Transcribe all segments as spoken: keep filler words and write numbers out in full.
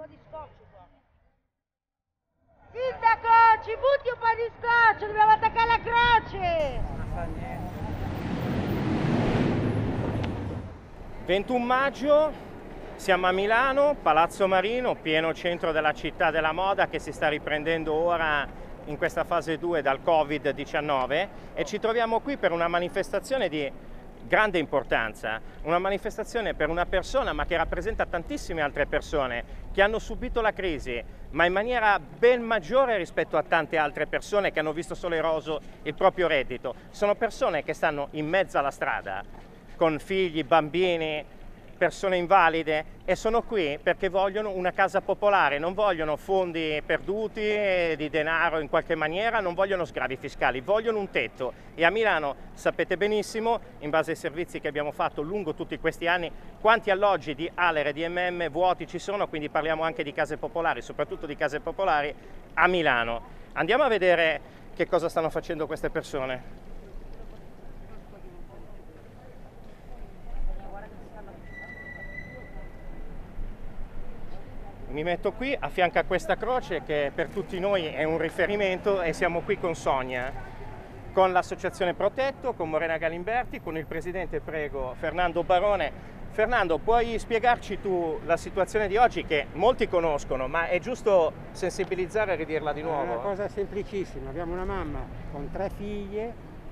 po' di scotch qua. Sindaco, ci butti un po' di scotch, dobbiamo attaccare la croce! Non fa niente. ventuno maggio, siamo a Milano, Palazzo Marino, pieno centro della città della moda che si sta riprendendo ora in questa fase due dal Covid diciannove e ci troviamo qui per una manifestazione di grande importanza, una manifestazione per una persona ma che rappresenta tantissime altre persone che hanno subito la crisi ma in maniera ben maggiore rispetto a tante altre persone che hanno visto solo eroso il proprio reddito. Sono persone che stanno in mezzo alla strada con figli, bambini, persone invalide e sono qui perché vogliono una casa popolare, non vogliono fondi perduti di denaro in qualche maniera, non vogliono sgravi fiscali, vogliono un tetto e a Milano sapete benissimo, in base ai servizi che abbiamo fatto lungo tutti questi anni, quanti alloggi di Aler e di M M vuoti ci sono, quindi parliamo anche di case popolari, soprattutto di case popolari a Milano. Andiamo a vedere che cosa stanno facendo queste persone. Mi metto qui a fianco a questa croce che per tutti noi è un riferimento e siamo qui con Sonia, con l'associazione Protetto, con Morena Galimberti, con il presidente, prego, Fernando Barone. Fernando, puoi spiegarci tu la situazione di oggi che molti conoscono, ma è giusto sensibilizzare e ridirla di nuovo? È una cosa semplicissima, abbiamo una mamma con tre figlie,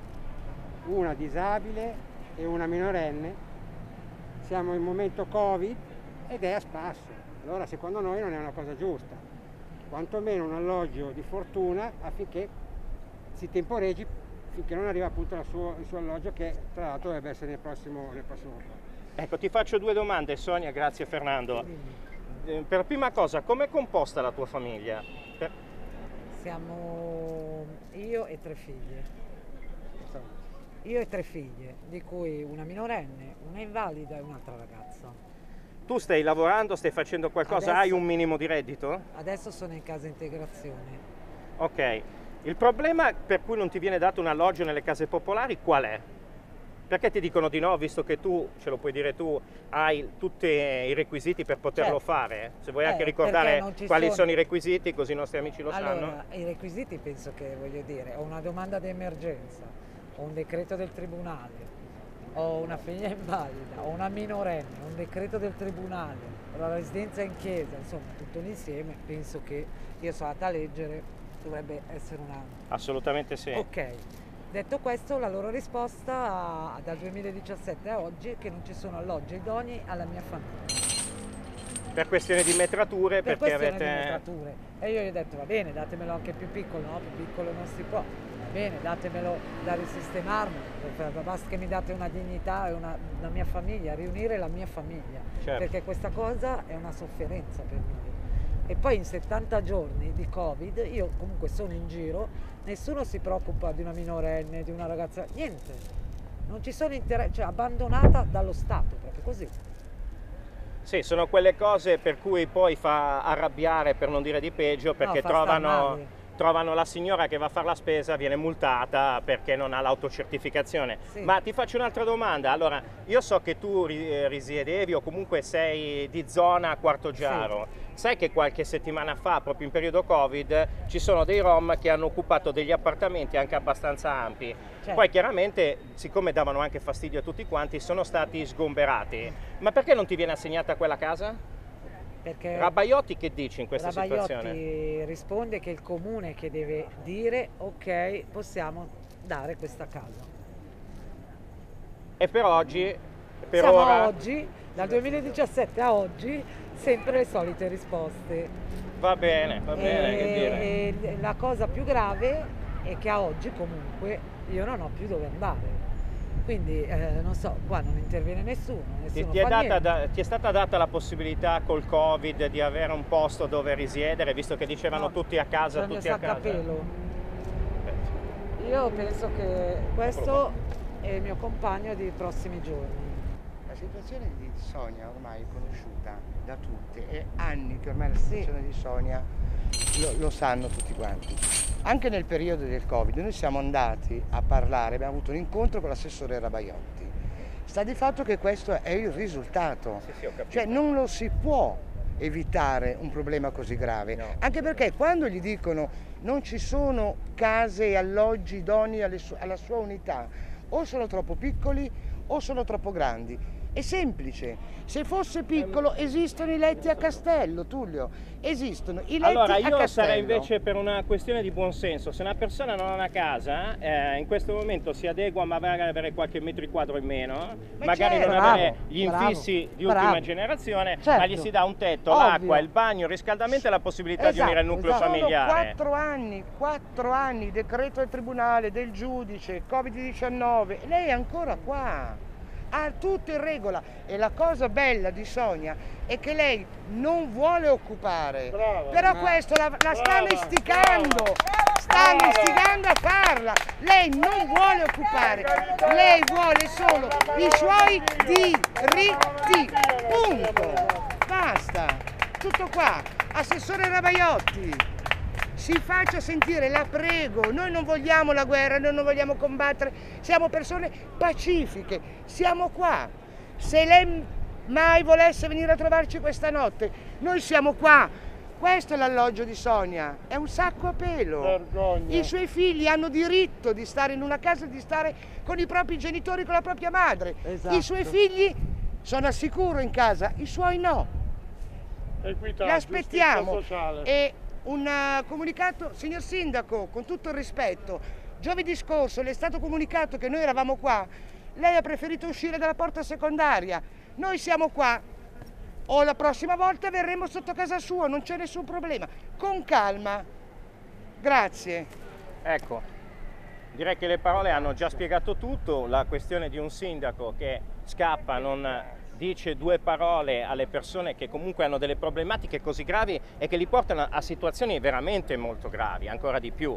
una disabile e una minorenne, siamo in momento Covid ed è a spasso. Allora secondo noi non è una cosa giusta, quantomeno un alloggio di fortuna affinché si temporeggi finché non arriva appunto il suo, il suo alloggio che tra l'altro dovrebbe essere nel prossimo, nel prossimo anno. Ecco, ti faccio due domande Sonia, grazie Fernando. Eh, per prima cosa, com'è composta la tua famiglia? Per... Siamo io e tre figlie. Io e tre figlie, di cui una minorenne, una invalida e un'altra ragazza. Tu stai lavorando, stai facendo qualcosa, Adesso, hai un minimo di reddito? Adesso sono in casa integrazione. Ok, il problema per cui non ti viene dato un alloggio nelle case popolari qual è? Perché ti dicono di no, visto che tu, ce lo puoi dire tu, hai tutti i requisiti per poterlo certo. fare? Se vuoi eh, anche ricordare quali sono... sono i requisiti, così i nostri amici lo allora, sanno. I requisiti penso che, voglio dire, ho una domanda di emergenza, ho un decreto del tribunale, ho una figlia invalida, ho una minorenne, un decreto del tribunale, la residenza in chiesa, insomma tutto l'insieme, penso che io sono andata a leggere, dovrebbe essere un anno. Assolutamente sì. Ok, detto questo la loro risposta dal duemiladiciassette a oggi è che non ci sono alloggi idonei alla mia famiglia. Per questione di metrature, per perché questione avete... di metrature. E io gli ho detto va bene, datemelo anche più piccolo, no? Più piccolo non si può. Bene, datemelo da risistemarmi, basta che mi date una dignità e una, una mia famiglia, riunire la mia famiglia, certo. Perché questa cosa è una sofferenza per me. E poi in settanta giorni di Covid, io comunque sono in giro, nessuno si preoccupa di una minorenne, di una ragazza, niente, non ci sono interessi, cioè abbandonata dallo Stato, proprio così. Sì, sono quelle cose per cui poi fa arrabbiare, per non dire di peggio, perché no, trovano... trovano la signora che va a fare la spesa, viene multata perché non ha l'autocertificazione. Sì. Ma ti faccio un'altra domanda, allora io so che tu risiedevi o comunque sei di zona Quartogiaro, sì. Sai che qualche settimana fa, proprio in periodo Covid, ci sono dei Rom che hanno occupato degli appartamenti anche abbastanza ampi, certo. Poi chiaramente, siccome davano anche fastidio a tutti quanti, sono stati sgomberati. Ma perché non ti viene assegnata quella casa? Perché Rabaiotti che dice in questa Rabaiotti situazione? Risponde che è il comune che deve dire ok, possiamo dare questa casa. E per oggi, per Siamo ora... oggi, dal duemiladiciassette a oggi, sempre le solite risposte. Va bene, va bene, e, che dire. E la cosa più grave è che a oggi comunque io non ho più dove andare. Quindi eh, non so, qua non interviene nessuno, nessuno ti, ti, è fa data da, niente. ti è stata data la possibilità col Covid di avere un posto dove risiedere, visto che dicevano no, tutti a casa, tutti a casa? Pelo. Io penso che questo è il mio compagno dei prossimi giorni. La situazione di Sonia ormai è conosciuta da tutti, è anni che ormai la situazione sì. di Sonia lo, lo sanno tutti quanti. Anche nel periodo del Covid noi siamo andati a parlare, abbiamo avuto un incontro con l'assessore Rabaiotti. Sta di fatto che questo è il risultato, sì, sì, ho capito. Cioè non lo si può evitare un problema così grave. No. Anche perché quando gli dicono non ci sono case e alloggi idonei alle su- alla sua unità, o sono troppo piccoli o sono troppo grandi. È semplice, se fosse piccolo esistono i letti a castello, Tullio, esistono i letti Allora, a io castello. sarei invece per una questione di buonsenso. Se una persona non ha una casa, eh, in questo momento si adegua magari ad avere qualche metro quadro in meno, Ma magari certo, non bravo, avere gli infissi bravo, di ultima bravo. generazione, Certo. ma gli si dà un tetto, Ovvio. l'acqua, il bagno, il riscaldamento e la possibilità di unire il Esatto, nucleo esatto. familiare. Sono quattro anni, quattro anni, decreto del tribunale, del giudice, Covid diciannove, lei è ancora qua, ha tutto in regola e la cosa bella di Sonia è che lei non vuole occupare, Brava, però ma- questo la, la stanno brava, istigando, brava, stanno brava. istigando a farla, lei non vuole occupare, lei vuole solo i suoi diritti, punto, basta, tutto qua. Assessore Rabaiotti, si faccia sentire, la prego, noi non vogliamo la guerra, noi non vogliamo combattere, siamo persone pacifiche, siamo qua. Se lei mai volesse venire a trovarci questa notte, noi siamo qua. Questo è l'alloggio di Sonia, è un sacco a pelo. Vergogna. I suoi figli hanno diritto di stare in una casa, di stare con i propri genitori, con la propria madre. Esatto. I suoi figli sono al sicuro in casa, i suoi no. Equità, L'aspettiamo. giustizia sociale. E un uh, comunicato, signor Sindaco, con tutto il rispetto, giovedì scorso le è stato comunicato che noi eravamo qua, lei ha preferito uscire dalla porta secondaria, noi siamo qua, o la prossima volta verremo sotto casa sua, non c'è nessun problema, con calma, grazie. Ecco, direi che le parole hanno già spiegato tutto. La questione di un sindaco che scappa, non dice due parole alle persone che comunque hanno delle problematiche così gravi e che li portano a situazioni veramente molto gravi, ancora di più,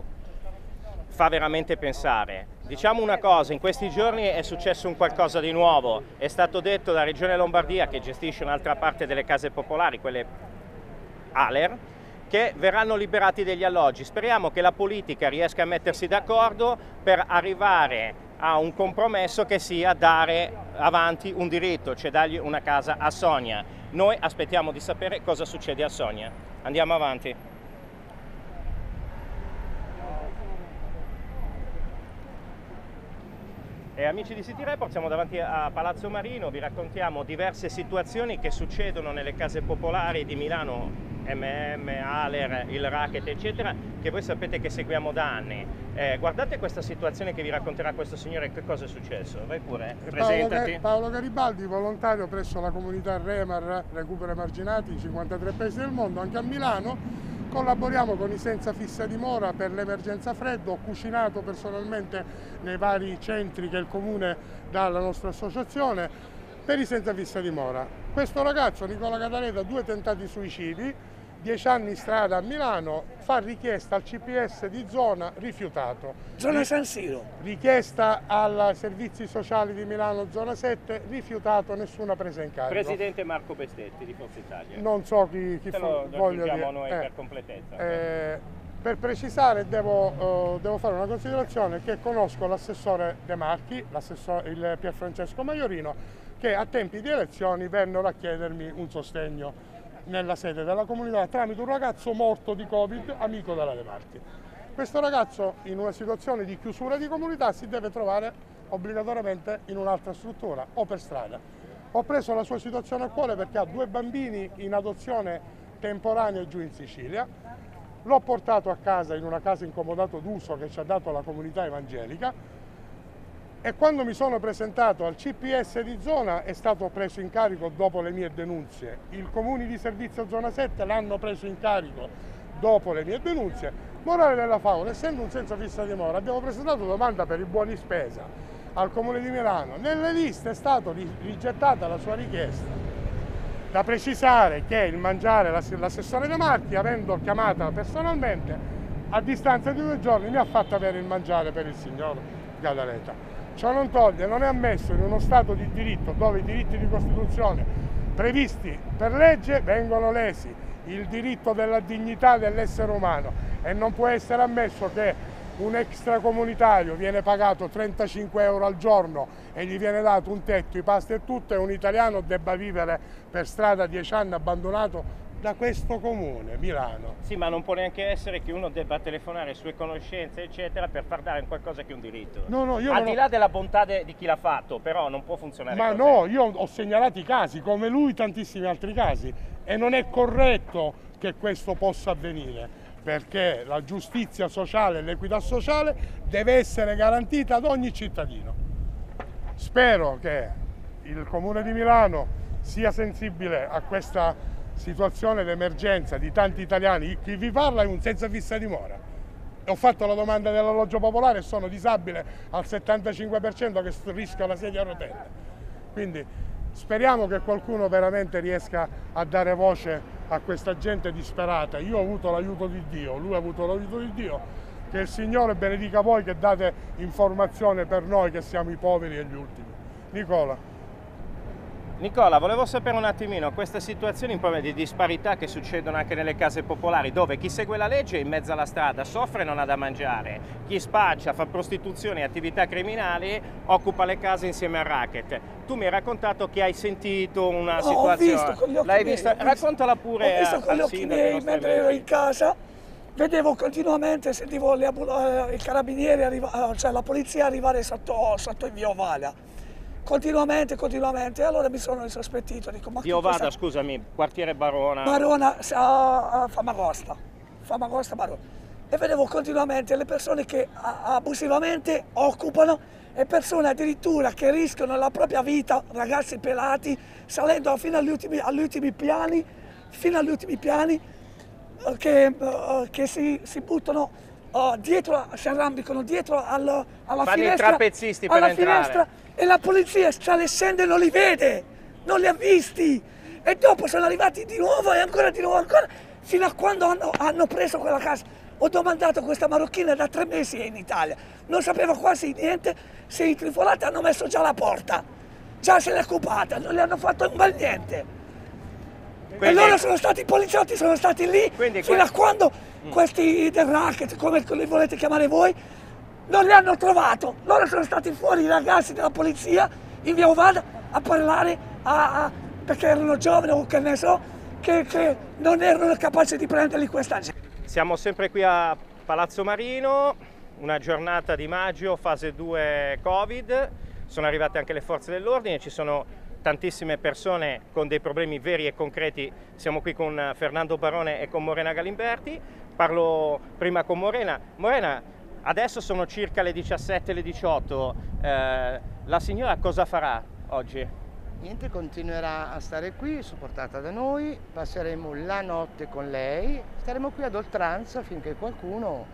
fa veramente pensare. Diciamo una cosa, in questi giorni è successo un qualcosa di nuovo, è stato detto dalla Regione Lombardia, che gestisce un'altra parte delle case popolari, quelle A L E R, che verranno liberati degli alloggi. Speriamo che la politica riesca a mettersi d'accordo per arrivare a un compromesso che sia dare avanti un diritto, cioè dargli una casa a Sonia. Noi aspettiamo di sapere cosa succede a Sonia. Andiamo avanti. E amici di City Report, siamo davanti a Palazzo Marino, vi raccontiamo diverse situazioni che succedono nelle case popolari di Milano, M M, A L E R, il racket eccetera, che voi sapete che seguiamo da anni. Eh, guardate questa situazione che vi racconterà questo signore, che cosa è successo. Vai pure, Paolo, presentati. Ga- Paolo Garibaldi, volontario presso la comunità Remar, Recupero Emarginati, in cinquantatré paesi del mondo, anche a Milano. Collaboriamo con i senza fissa dimora per l'emergenza freddo, ho cucinato personalmente nei vari centri che il comune dà alla nostra associazione per i senza fissa dimora. Questo ragazzo, Nicola Cataleta, due tentati suicidi, dieci anni in strada a Milano, fa richiesta al C P S di zona, rifiutato. Zona San Siro. Richiesta ai servizi sociali di Milano, zona sette, rifiutato, nessuna presa in carico. Presidente Marco Bestetti di Forza Italia. Non so chi, chi Te fu- lo voglia aggiungiamo dire. noi Eh, per completezza. eh, per precisare devo, eh, devo fare una considerazione, che conosco l'assessore De Marchi, l'assessore, il Pier Francesco Maiorino, che a tempi di elezioni vennero a chiedermi un sostegno nella sede della comunità tramite un ragazzo morto di Covid, amico della De Marchi. Questo ragazzo, in una situazione di chiusura di comunità, si deve trovare obbligatoriamente in un'altra struttura o per strada. Ho preso la sua situazione a cuore perché ha due bambini in adozione temporanea giù in Sicilia. L'ho portato a casa in una casa incomodato d'uso che ci ha dato la comunità evangelica, e quando mi sono presentato al C P S di zona è stato preso in carico dopo le mie denunce. Il comune di servizio zona sette l'hanno preso in carico dopo le mie denunce. Morale della favola, essendo un senza fissa dimora, abbiamo presentato domanda per i buoni spesa al comune di Milano. Nelle liste è stata rigettata la sua richiesta. Da precisare che il mangiare, l'assessore De Marchi, avendo chiamata personalmente, a distanza di due giorni mi ha fatto avere il mangiare per il signor Gadaleta. Ciò non toglie, non è ammesso in uno Stato di diritto dove i diritti di Costituzione previsti per legge vengono lesi, il diritto della dignità dell'essere umano, e non può essere ammesso che un extracomunitario viene pagato trentacinque euro al giorno e gli viene dato un tetto, i pasti e tutto, e un italiano debba vivere per strada dieci anni abbandonato da questo comune, Milano. Sì, ma non può neanche essere che uno debba telefonare sue conoscenze, eccetera, per far dare qualcosa che è un diritto. No, no, io Al non di ho- là della bontà de- di chi l'ha fatto, però non può funzionare Ma così. no, io ho segnalato i casi, come lui tantissimi altri casi, e non è corretto che questo possa avvenire, perché la giustizia sociale e l'equità sociale deve essere garantita ad ogni cittadino. Spero che il Comune di Milano sia sensibile a questa situazione d'emergenza di tanti italiani. Chi vi parla è un senza fissa dimora. Ho fatto la domanda dell'alloggio popolare e sono disabile al settantacinque per cento che rischia la sedia a rotelle. Quindi speriamo che qualcuno veramente riesca a dare voce a questa gente disperata. Io ho avuto l'aiuto di Dio, lui ha avuto l'aiuto di Dio. Che il Signore benedica voi che date informazione per noi che siamo i poveri e gli ultimi. Nicola. Nicola, volevo sapere un attimino queste situazioni un po' di disparità che succedono anche nelle case popolari, dove chi segue la legge in mezzo alla strada soffre e non ha da mangiare, chi spaccia, fa prostituzione e attività criminali occupa le case insieme al racket. Tu mi hai raccontato che hai sentito una No, situazione. ho visto con gli occhi L'hai miei, vista? ho visto- Raccontala pure Ho visto a- con gli al occhi sindaco. ai miei nostri mentre ero amici. in casa, vedevo continuamente, sentivo le ambu- eh, i carabinieri, arriva- eh, cioè la polizia arrivare sotto, sotto in via Ovalia. Continuamente, continuamente, e allora mi sono insospettito, dico ma che Dio vada, cosa- scusami, quartiere Barona. Barona, a, a Famagosta, Famagosta Barona. E vedevo continuamente le persone che a- abusivamente occupano e persone addirittura che rischiano la propria vita, ragazzi pelati, salendo fino agli ultimi, agli ultimi piani, fino agli ultimi piani, eh, che, eh, che si, si buttano eh, dietro, si arrampicano dietro al- alla Fanno i finestra, trapezzisti per alla entrare. finestra, e la polizia sta le scende e non li vede, non li ha visti. E dopo sono arrivati di nuovo e ancora di nuovo, ancora, fino a quando hanno, hanno preso quella casa. Ho domandato a questa marocchina, da tre mesi è in Italia, non sapeva quasi niente, se i trifolati hanno messo già la porta, già se l'è occupata, non gli hanno fatto un bel niente. E Quindi- loro sono stati, i poliziotti sono stati lì Quindi fino que- a quando questi del racket, come li volete chiamare voi, non li hanno trovato. Loro sono stati fuori, i ragazzi della polizia, in via Ovada, a parlare, a- a- perché erano giovani o che ne so, che, che non erano capaci di prenderli questa gente. Siamo sempre qui a Palazzo Marino, una giornata di maggio, fase due Covid, sono arrivate anche le forze dell'ordine, ci sono tantissime persone con dei problemi veri e concreti. Siamo qui con Fernando Barone e con Morena Galimberti. Parlo prima con Morena. Morena, adesso sono circa le diciassette, le diciotto, eh, la signora cosa farà oggi? Niente, continuerà a stare qui, supportata da noi, passeremo la notte con lei, staremo qui ad oltranza finché qualcuno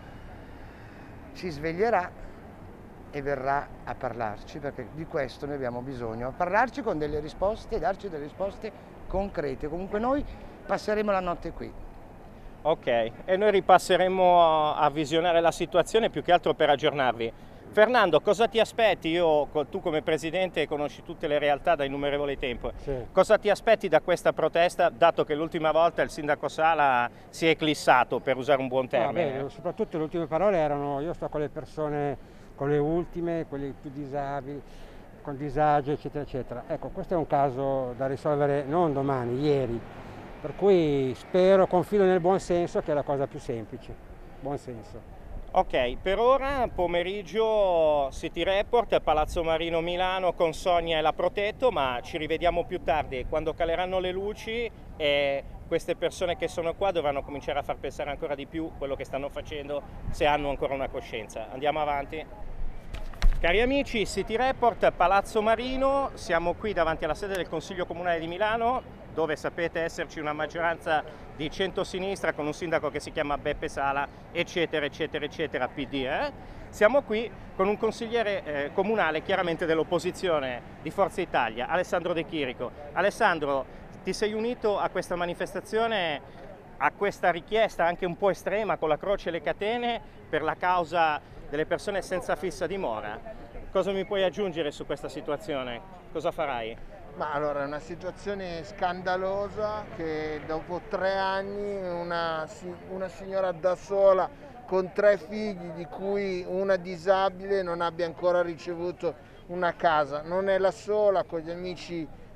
si sveglierà e verrà a parlarci, perché di questo noi abbiamo bisogno, a parlarci con delle risposte, darci delle risposte concrete. Comunque noi passeremo la notte qui. Ok, e noi ripasseremo a, a visionare la situazione più che altro per aggiornarvi. Fernando, cosa ti aspetti? Io, co- tu come presidente conosci tutte le realtà da innumerevole tempo. Sì. Cosa ti aspetti da questa protesta, dato che l'ultima volta il sindaco Sala si è eclissato, per usare un buon No, termine? beh, soprattutto le ultime parole erano: io sto con le persone, con le ultime, quelli più disabili, con disagi, eccetera, eccetera. Ecco, questo è un caso da risolvere non domani, ieri. Per cui spero, confido nel buon senso, che è la cosa più semplice. Buon senso. Ok, per ora pomeriggio City Report, Palazzo Marino Milano con Sonia e la Protetto, ma ci rivediamo più tardi quando caleranno le luci e queste persone che sono qua dovranno cominciare a far pensare ancora di più quello che stanno facendo, se hanno ancora una coscienza. Andiamo avanti. Cari amici, City Report, Palazzo Marino, siamo qui davanti alla sede del Consiglio Comunale di Milano, dove sapete esserci una maggioranza di centrosinistra con un sindaco che si chiama Beppe Sala, eccetera, eccetera, eccetera, P D. Eh? Siamo qui con un consigliere eh, comunale chiaramente dell'opposizione di Forza Italia, Alessandro De Chirico. Alessandro, ti sei unito a questa manifestazione, a questa richiesta anche un po' estrema con la croce e le catene per la causa delle persone senza fissa dimora. Cosa mi puoi aggiungere su questa situazione? Cosa farai? Ma allora è una situazione scandalosa che dopo tre anni una, una signora da sola con tre figli, di cui una disabile, non abbia ancora ricevuto una casa. Non è la sola, con gli amici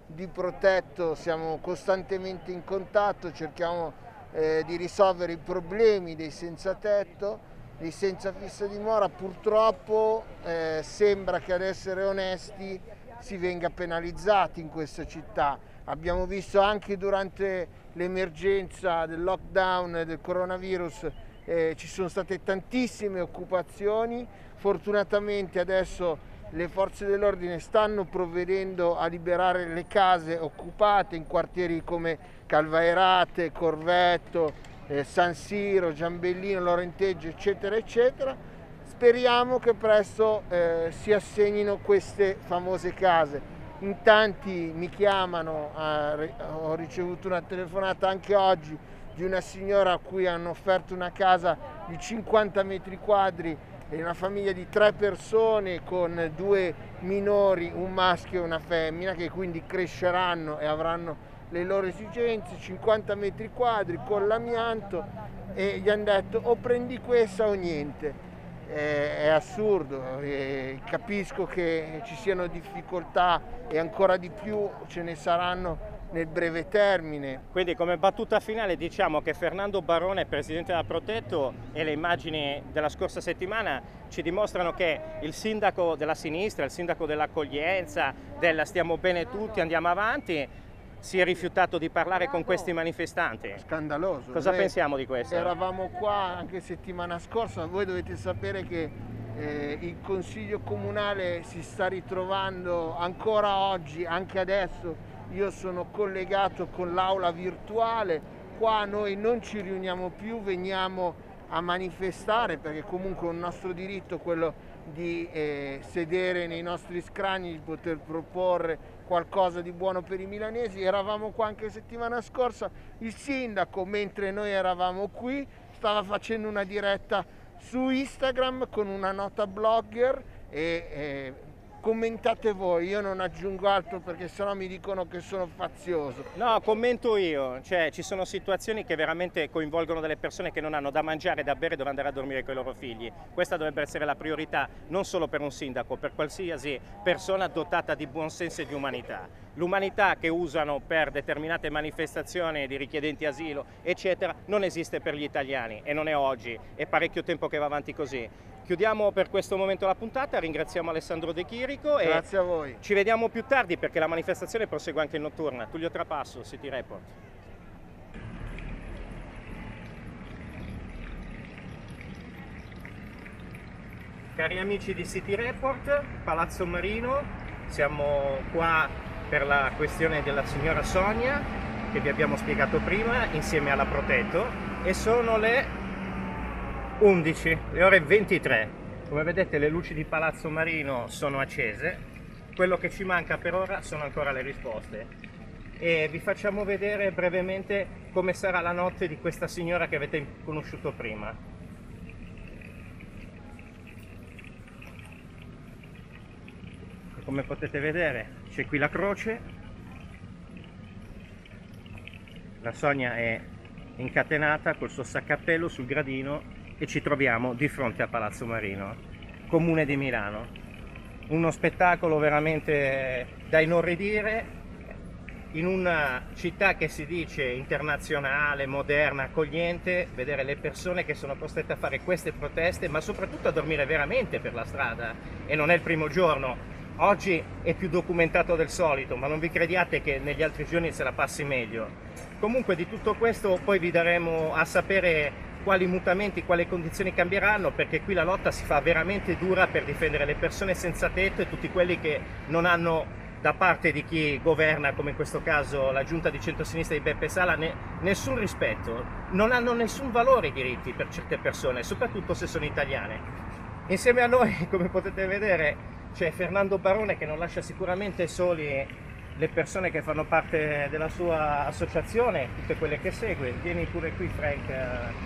di Protetto siamo costantemente in contatto, cerchiamo eh, di risolvere i problemi dei senza tetto, dei senza fissa dimora. Purtroppo eh, sembra che ad essere onesti si venga penalizzati in questa città. Abbiamo visto anche durante l'emergenza del lockdown e del coronavirus eh, ci sono state tantissime occupazioni. Fortunatamente adesso le forze dell'ordine stanno provvedendo a liberare le case occupate in quartieri come Calvaerate, Corvetto, eh, San Siro, Giambellino, Lorenteggio, eccetera, eccetera. Speriamo che presto eh, si assegnino queste famose case. In tanti mi chiamano, eh, ho ricevuto una telefonata anche oggi di una signora a cui hanno offerto una casa di cinquanta metri quadri e una famiglia di tre persone con due minori, un maschio e una femmina, che quindi cresceranno e avranno le loro esigenze, cinquanta metri quadri con l'amianto, e gli hanno detto o prendi questa o niente. Eh, è assurdo, eh, capisco che ci siano difficoltà e ancora di più ce ne saranno nel breve termine. Quindi come battuta finale diciamo che Fernando Barone, presidente della Protetto, e le immagini della scorsa settimana ci dimostrano che il sindaco della sinistra, il sindaco dell'accoglienza, della stiamo bene tutti, andiamo avanti, si è rifiutato di parlare con questi manifestanti. Scandaloso. Cosa Noi pensiamo di questo? Eravamo qua anche settimana scorsa, voi dovete sapere che eh, il Consiglio Comunale si sta ritrovando ancora oggi, anche adesso. Io sono collegato con l'aula virtuale, qua noi non ci riuniamo più, veniamo a manifestare perché comunque è un nostro diritto quello di eh, sedere nei nostri scranni, di poter proporre qualcosa di buono per i milanesi. Eravamo qua anche settimana scorsa, il sindaco mentre noi eravamo qui stava facendo una diretta su Instagram con una nota blogger e eh, commentate voi, io non aggiungo altro perché sennò mi dicono che sono fazioso. No, commento io, cioè ci sono situazioni che veramente coinvolgono delle persone che non hanno da mangiare, da bere, dove andare a dormire con i loro figli. Questa dovrebbe essere la priorità non solo per un sindaco, per qualsiasi persona dotata di buonsenso e di umanità. L'umanità che usano per determinate manifestazioni di richiedenti asilo, eccetera, non esiste per gli italiani e non è oggi, è parecchio tempo che va avanti così. Chiudiamo per questo momento la puntata, ringraziamo Alessandro De Chirico e grazie a voi. Ci vediamo più tardi perché la manifestazione prosegue anche in notturna. Tullio Trapasso, City Report. Cari amici di City Report, Palazzo Marino, siamo qua per la questione della signora Sonia che vi abbiamo spiegato prima insieme alla Protetto e sono le undici, le ore ventitré. Come vedete le luci di Palazzo Marino sono accese, quello che ci manca per ora sono ancora le risposte e vi facciamo vedere brevemente come sarà la notte di questa signora che avete conosciuto prima. Come potete vedere c'è qui la croce, la Sonia è incatenata col suo saccappello sul gradino e ci troviamo di fronte a Palazzo Marino, comune di Milano. Uno spettacolo veramente da inorridire in una città che si dice internazionale, moderna, accogliente, vedere le persone che sono costrette a fare queste proteste, ma soprattutto a dormire veramente per la strada. E non è il primo giorno. Oggi è più documentato del solito, ma non vi crediate che negli altri giorni se la passi meglio. Comunque di tutto questo poi vi daremo a sapere quali mutamenti, quali condizioni cambieranno, perché qui la lotta si fa veramente dura per difendere le persone senza tetto e tutti quelli che non hanno da parte di chi governa, come in questo caso la giunta di centrosinistra di Beppe Sala, ne, nessun rispetto, non hanno nessun valore i diritti per certe persone, soprattutto se sono italiane. Insieme a noi, come potete vedere, c'è Fernando Barone che non lascia sicuramente soli le persone che fanno parte della sua associazione, tutte quelle che segue. Vieni pure qui, Frank.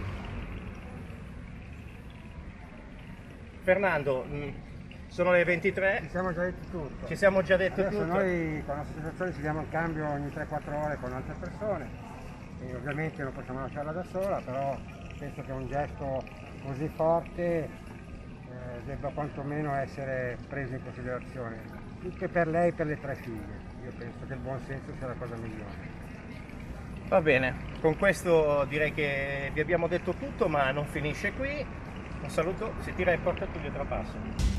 Fernando, sono le ventitré. Ci siamo già detti tutto. Ci siamo già detto Adesso tutto. Noi con l'associazione ci diamo il cambio ogni tre quattro ore con altre persone e ovviamente non possiamo lasciarla da sola, però penso che un gesto così forte eh, debba quantomeno essere preso in considerazione, più che per lei e per le tre figlie. io penso che il buon senso sia la cosa migliore. Va bene, con questo direi che vi abbiamo detto tutto, ma non finisce qui. Un saluto, si tira e porta Tullio Trapasso.